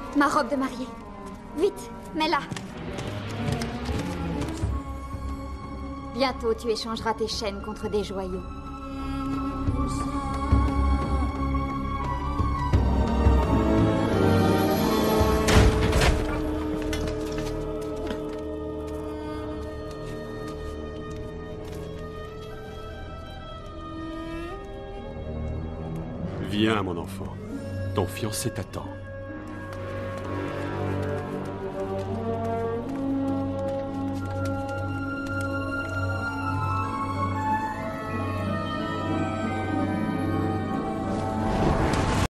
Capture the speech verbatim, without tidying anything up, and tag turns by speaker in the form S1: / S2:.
S1: Ma robe de mariée. Vite, mets-la. Bientôt, tu échangeras tes chaînes contre des joyaux.
S2: Viens, mon enfant. Ton fiancé t'attend.